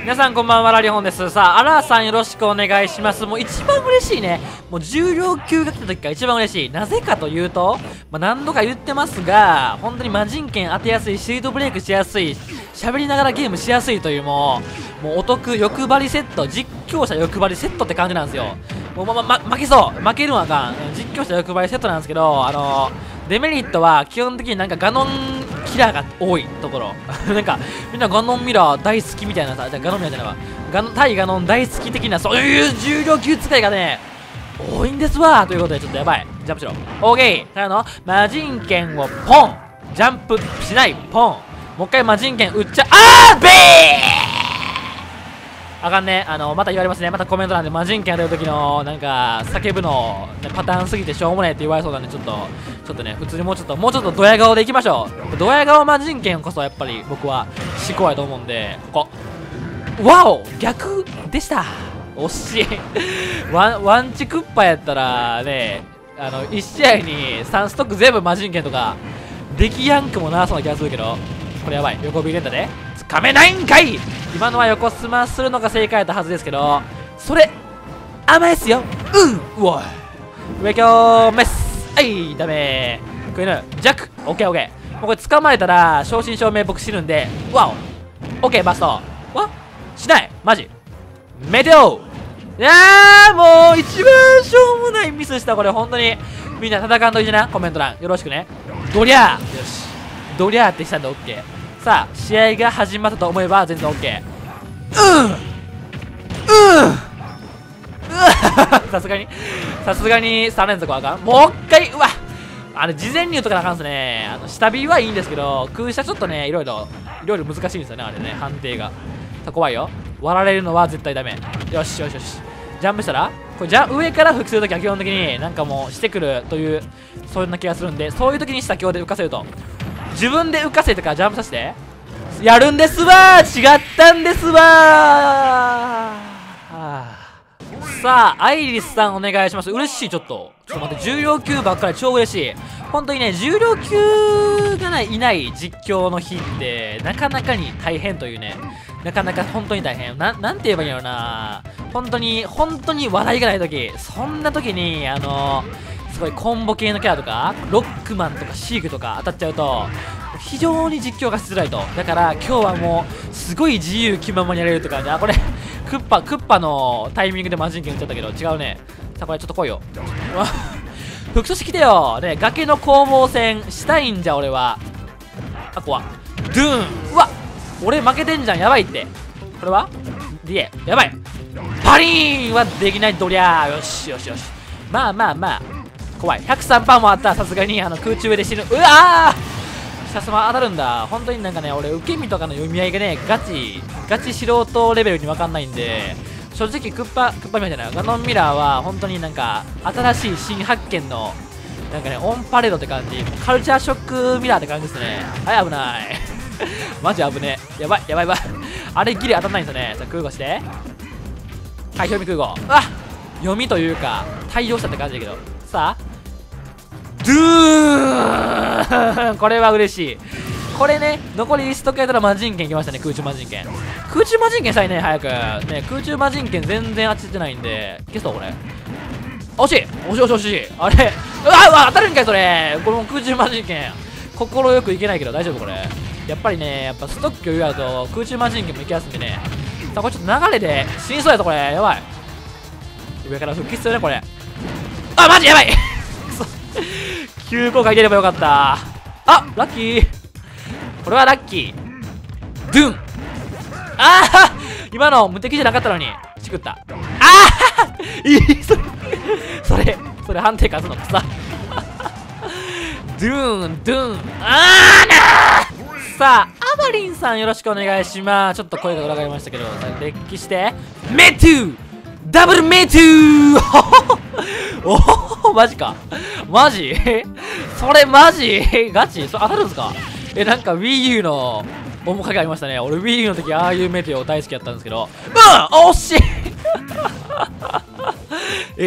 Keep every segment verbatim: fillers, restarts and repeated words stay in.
皆さんこんばんは、ラリホンです。さあ、アラーさんよろしくお願いします。もう一番嬉しいね。もう重量級が来た時が一番嬉しい。なぜかというと、まあ、何度か言ってますが、本当に魔人剣当てやすい、シートブレイクしやすい、喋りながらゲームしやすいというもう、もうお得、欲張りセット、実況者欲張りセットって感じなんですよ。もうま、ま、ま、負けそう。負けるのはあかん。実況者欲張りセットなんですけど、あのー、デメリットは基本的になんかガノンキラーが多いところなんかみんなガノンミラー大好きみたいなさ、じゃガノンミラーじゃないわ、ガノン対ガノン大好き的なそういう重量級使いがね多いんですわ。ということでちょっとやばい、ジャンプしろ。オーケー。ただの魔人剣をポン、ジャンプしない、ポン、もう一回魔人剣打っちゃ、あーべーあかんね。あのまた言われますね。またコメント欄で魔人剣やるときのなんか叫ぶのパターンすぎてしょうもないって言われそうなんで、ちょっとちょっとね普通にもうちょっともうちょっとドヤ顔でいきましょう。ドヤ顔魔人剣こそやっぱり僕は至高やと思うんで、ここわお逆でした。惜しいワンワンチクッパやったらね、あのいち試合にさんストック全部魔人剣とかできやんくもなそうな気がするけど、これやばい。横ビレンダでつかめないんかい。今のは横スマするのが正解だったはずですけど、それ甘いっすよ。うん、うわ上京メス、はいダメー。こういうのジャックオッケーオッケー。もうこれ捕まえたら正真正銘僕死ぬんで、わおオッケーバストわしないマジメテオ。いやーもう一番しょうもないミスした。これ本当にみんな戦わんといてな。コメント欄よろしくね。ドリャーよしドリャーってしたんでオッケー。さあ試合が始まったと思えば全然オッケー。うんうんさすがにさすがにさん連続はあかん。もう一回うわあれ事前に言うとかなあかんっすね。あの下火はいいんですけど空射ちょっとねいろいろいろいろ難しいんですよねあれね、判定が。さ怖いよ、割られるのは絶対ダメ。よしよしよしジャンプしたらこれじゃ上から復するときは基本的になんかもうしてくるというそんな気がするんで、そういう時に下強で浮かせると自分で浮かせてからジャンプさせてやるんですわー。違ったんですわー、はあ。さあアイリスさんお願いします。嬉しい。ちょっとちょっと待って、重量級ばっかり超嬉しい。本当にね重量級がないいない実況の日ってなかなかに大変というね、なかなか本当に大変。ななんて言えばいいのな、本当に本当に笑いがない時、そんな時にあのすごいコンボ系のキャラとかロックマンとかシークとか当たっちゃうと非常に実況がしづらいと。だから今日はもうすごい自由気ままにやれるとかね。あこれクッパクッパのタイミングで魔人剣打っちゃったけど違うね。さあこれちょっと来いよ復活してきてよね。崖の攻防戦したいんじゃ俺は。あこはドゥーン、うわ俺負けてんじゃん、やばいって。これはディエやばい、パリーンはできない。ドリャーよしよしよし。まあまあまあ怖い。 ひゃくさんパーセント もあったらさすがにあの空中上で死ぬ。うわーさすが当たるんだ。本当になんかね俺受け身とかの読み合いがねガチガチ素人レベルに分かんないんで、正直クッパクッパミラーじゃないガノンミラーは本当になんか新しい新発見のなんかねオンパレードって感じ、カルチャーショックミラーって感じですね。はい危ないマジ危ねえ、やばいやばいやばいあれギリ当たんないんですよね。さあ空語して、はい読み空語、あ読みというか対応したって感じだけど、さあドゥーンこれは嬉しい。これね残りリスト変えたら魔人剣きましたね。空中魔人剣空中魔人剣したいね早くね。空中魔人剣全然当ててないんで消そう。これ惜しい惜しい惜しい惜しい。あれうわうわ当たるんかいそれ。これも空中魔人剣心よくいけないけど大丈夫これ。やっぱりねやっぱストック余裕あると空中魔人剣もいけやすんでね。さあこれちょっと流れで死にそうやぞこれ。やばい上から復帰するねこれ。あマジやばい急降下入れればよかった。あラッキーこれはラッキー。ドゥンああ今の無敵じゃなかったのにチクった。ああいいそれそれそれ判定勝つの草ドゥーンドゥーンあーなー。さあアバリンさんよろしくお願いします。ちょっと声が裏返りましたけどデッキしてメトゥーダブルメトゥーおおマジかマジそれマジガチそれ当たるんすか。えなんか WiiU の面影ありましたね。俺 WiiU の時ああいうメテオ大好きやったんですけど、うん惜しいえ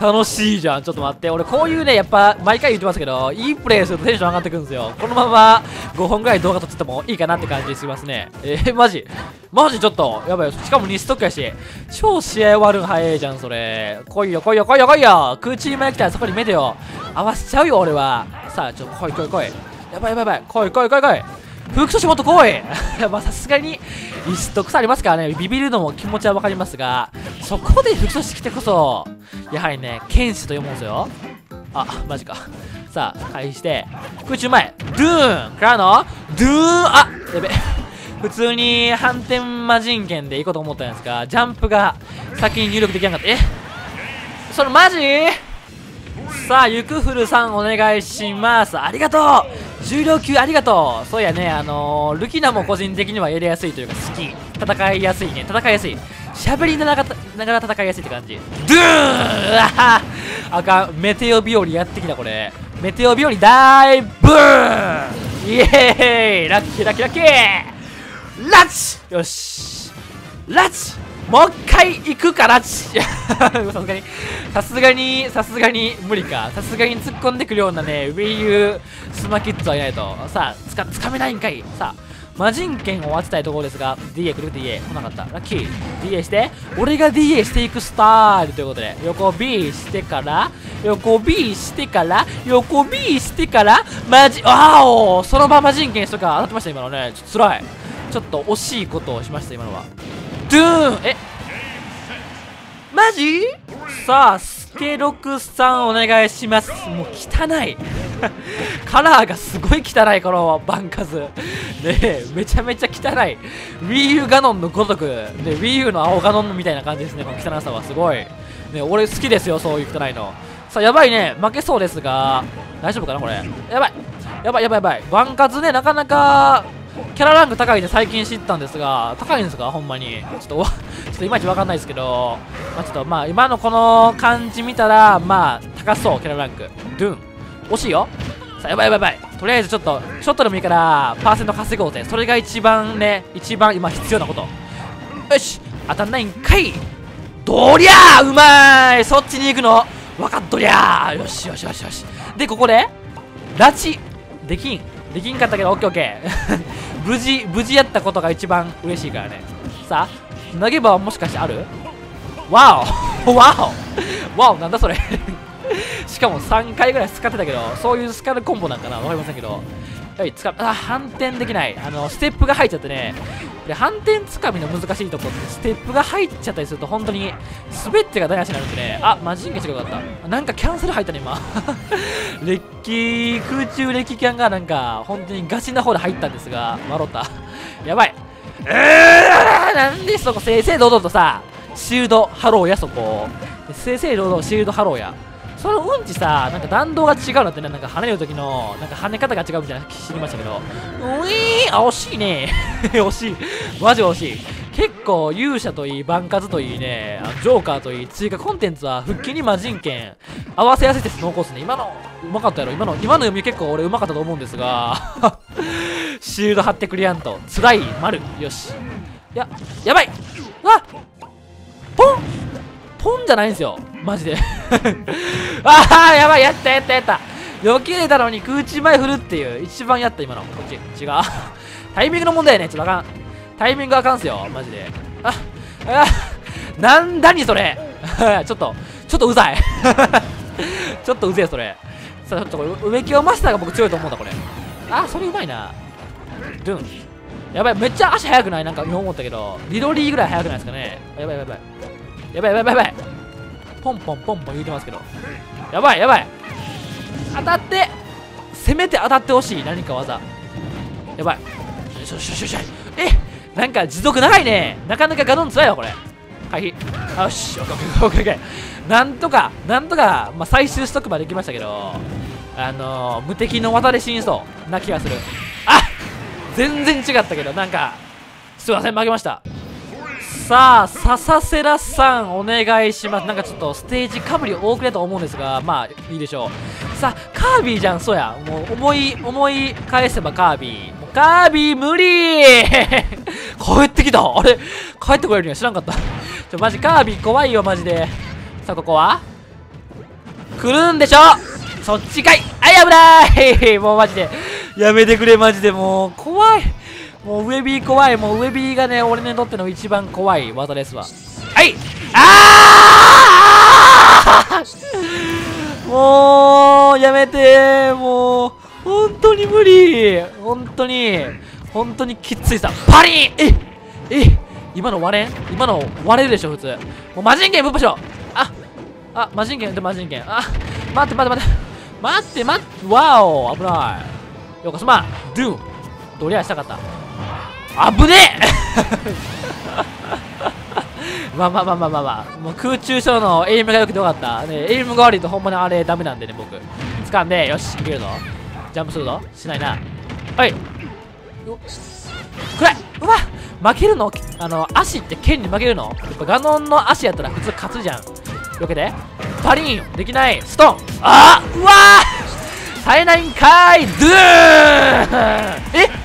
楽しいじゃん。ちょっと待って。俺こういうね、やっぱ毎回言ってますけど、いいプレイするとテンション上がってくるんですよ。このままごほんぐらい動画撮っててもいいかなって感じしますね。えー、マジマジちょっと、やばいよ。しかもにストックやし、超試合終わるん早いじゃん、それ。来いよ、来いよ、来いよ、来いよ。空中に前来たらそこに目でよ。合わせちゃうよ、俺は。さあ、ちょ、来い来い来い。やばいやばいやばい。来い来い来い来い。フクソシもっと来いまあさすがにリスト草ありますからね、ビビるのも気持ちはわかりますが、そこでフクソシ来てこそやはりね、剣士と読むんですよ。あ、マジか。さあ開始して空中前ドゥーンからのドゥーン、あ、やべ普通に反転魔人剣で行こうと思ったんですが、ジャンプが先に入力できなかった。え、それマジ？さあ、ゆくふるさんお願いします。ありがとう、重量級ありがとう。そうやね、あのー、ルキナも個人的にはやりやすいというか好き。戦いやすいね、戦いやすい。喋りながらながら戦いやすいって感じ。ドゥーンああかん、メテオ日和やってきたこれ。メテオ日和大ブーンイエーイラッキーラッキーラッキーラッチよしラッチもう一回行くかラッチさすがにさすがにさすがに無理か。さすがに突っ込んでくるようなね WiiU スマキッズはいないと。さあつかつかめないんかい。さあ魔人剣を当てたいところですが ディーエー 来る ディーエー 来なかった。ラッキー ディーエー して俺が ディーエー していくスタイルということで、横 B してから横 B してから横 B してからマジあおそのまま魔人剣とか当たってました今のね。ちょっとつらい、ちょっと惜しいことをしました今のは。ドゥーンえマジ。さあスケロクさんお願いします。もう汚いカラーがすごい汚いこのバンカズねえ、めちゃめちゃ汚い WiiU ガノンのごとくで WiiU の青ガノンみたいな感じですね。この汚さはすごいね、俺好きですよそういう汚いの。さあやばいね、負けそうですが大丈夫かなこれ。やばいやばいやばいやばい。バンカズね、なかなかキャラランク高いで最近知ったんですが、高いんですかほんまに。ちょっと、ちょっといまいちわかんないですけど、まあ、ちょっとまあ今のこの感じ見たら、まあ高そう、キャラランク。ドゥン。惜しいよ。さあ、やばいやばいやばい。とりあえずちょっと、ちょっとでもいいから、パーセント稼ごうぜ。それが一番ね、一番今必要なこと。よし当たんないんかい。どりゃーうまい、そっちに行くのわかっとりゃー。よしよしよしよし。で、ここで、拉致できん。できんかったけど、オッケーオッケー。無事、無事やったことが一番嬉しいからね。さあ、投げ場はもしかしてある？わおわおわおなんだそれしかもさんかいぐらい使ってたけど、そういうスカルコンボなんかなわかりませんけど。はい、つか、あ、反転できない。あの、ステップが入っちゃってね。で、反転つかみの難しいとこって、ステップが入っちゃったりすると、本当に、滑ってが台無しになるんでね。あ、マジンが違かった。なんかキャンセル入ったね、今。レッキ、空中レッキキャンがなんか、本当にガチな方で入ったんですが、笑った。やばい。うーなんでそこ、正々堂々とさ、シールドハローや、そこ。正々堂々シールドハローや。そのうんちさ、なんか弾道が違うのってね、なんか跳ねる時の、なんか跳ね方が違うみたいな知りましたけど、ういーあ、惜しいね惜しい。マジ惜しい。結構勇者といい、バンカズといいね、あのジョーカーといい、追加コンテンツは復帰に魔人剣、合わせやすいです、濃厚ですね。今の、うまかったやろ。今の、今の読み結構俺うまかったと思うんですが、シールド貼ってくれやんと。つらい、丸。よし。いや、やばいあポンポンじゃないんですよ。マジで。ああ、やばい、やったやったやった。避けれたのに空中前振るっていう。一番やった、今の。こっち。違う。タイミングの問題やね。ちょっとあかん。タイミングあかんすよ。マジで。あ、あ、なんだにそれ。ちょっと、ちょっとうざい。ちょっとうぜえ、それ。さあ、ちょっとこれ、植木マスターが僕強いと思うんだ、これ。あ、それうまいな。ドゥン。やばい、めっちゃ足速くないなんか今思ったけど。リドリーぐらい速くないですかね。やばいやばい。やばいやばいやばい。ポンポンポンポン言うてますけど。やばいやばい。当たって、せめて当たってほしい。何か技。やばい。よしよしよしよし。え、なんか持続長いね。なかなかガノンつらいわ、これ。回避。よし、オッケーオッケーオッケー。なんとか、なんとか、まあ、最終ストックまで行きましたけど、あのー、無敵の技で死にそうな気がする。あ、全然違ったけど、なんか、すいません、負けました。さあ、ササセラさん、お願いします。なんかちょっとステージかぶり多くねと思うんですが、まあ、いいでしょう。さあ、カービィじゃん、そうや。もう、思い、思い返せばカービィ。もうカービィ、無理帰ってきたあれ帰ってこれるには知らんかった。ちょ、マジ、カービィ怖いよ、マジで。さあ、ここは来るんでしょ。そっちかい。あい、危ないもうマジでやめてくれ、マジで。もう怖い。もう上 B 怖い。もう上 B がね、俺にとっての一番怖い技ですわ。はい。あーもうやめて。もう本当に無理。本当に本当にきついさ。パリン。ええ今の割れん。今の割れるでしょ普通。もう魔人剣ぶっぱしょ。ああ魔人剣で魔人剣。あ待って待って待って待って待って。わお危ない。ようこそまあドゥードリアしたかった。あぶねえまあまあまあまあまあまあ、もう空中ショーのエイムが良くてよかった、ね、エイムが悪いとほんまにあれダメなんでね。僕掴んでよしいけるぞ。ジャンプするぞ。しないな。はいくらいうわ負けるの。あの足って剣に負けるの。やっぱガノンの足やったら普通勝つじゃん。よけてパリンできない。ストン。あーうわー耐えないんかーい。ドゥーンえ